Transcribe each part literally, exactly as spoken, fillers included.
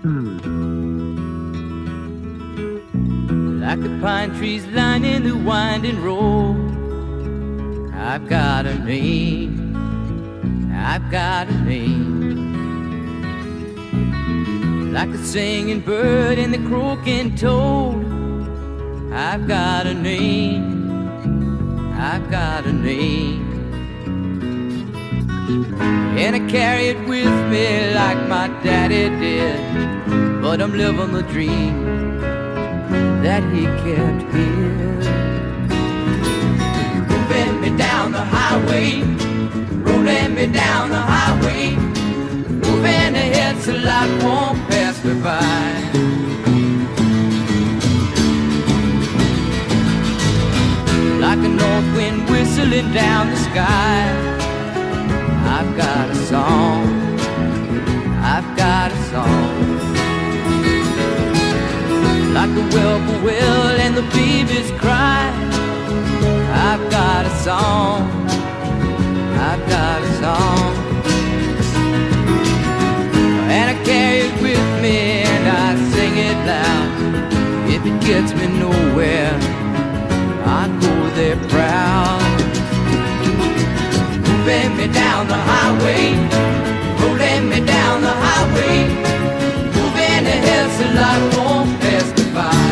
Like the pine trees lining the winding road, I've got a name, I've got a name. Like the singing bird and the croaking toad, I've got a name, I've got a name. And I carry it with me like my daddy did, but I'm living the dream that he kept here. Moving me down the highway, rolling me down the highway, moving ahead so life won't pass me by. Like a north wind whistling down the sky, I've got a song, I've got a song. Like the whippoorwill and the babies cry, I've got a song, I've got a song. And I carry it with me and I sing it loud. If it gets me nowhere, I go there proud. Moving me down the highway, rolling me down the highway, moving ahead so life won't pass me by.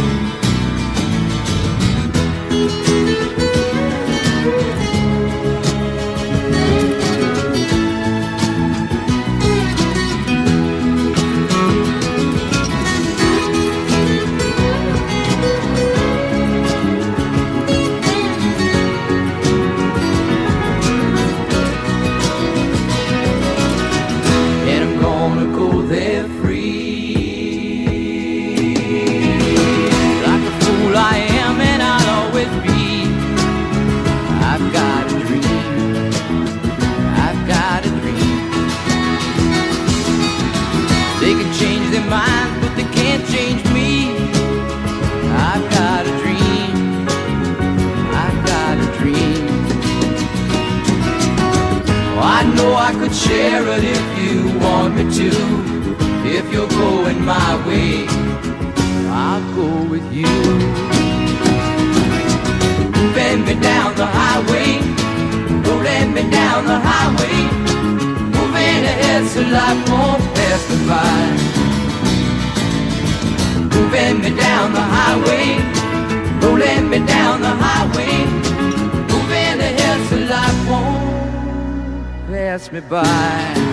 Share it if you want me to. If you're going my way, I'll go with you. Moving me down the highway, rolling me down the highway, moving ahead so life won't pass me by. Moving me down the highway, rolling me down the highway, moving ahead so life won't pass me by.